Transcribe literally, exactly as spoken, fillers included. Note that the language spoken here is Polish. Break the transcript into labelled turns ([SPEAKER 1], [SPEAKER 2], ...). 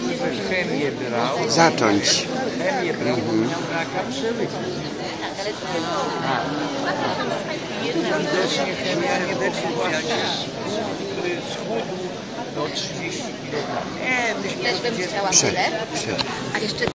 [SPEAKER 1] chemię brał.
[SPEAKER 2] Zacząć.
[SPEAKER 1] Chemię brał, bo miał raka przełyku. Widocznie chemia nie wytłumaczy, który schudł do trzydziestu kilogramów. Nie, myśmy
[SPEAKER 3] Też bym chciała
[SPEAKER 2] Przed,
[SPEAKER 3] tyle.
[SPEAKER 2] przed.
[SPEAKER 3] A jeszcze